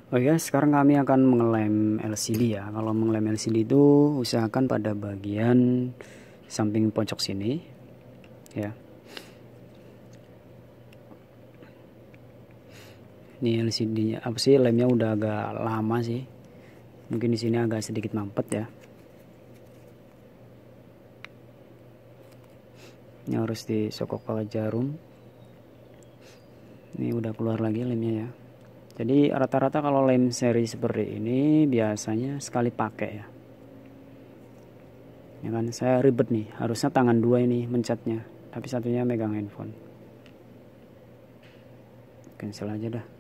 Oke, sekarang kami akan mengelem LCD ya. Kalau mengelem LCD itu usahakan pada bagian samping pojok sini ya. Ini LCD-nya apa sih, lemnya udah agak lama sih. Mungkin di sini agak sedikit mampet ya. Ini harus disokok pakai jarum. Ini udah keluar lagi lemnya ya. Jadi rata-rata kalau lem seri seperti ini biasanya sekali pakai ya. Ya kan, saya ribet nih, harusnya tangan dua ini mencetnya, tapi satunya megang handphone. Cancel aja dah.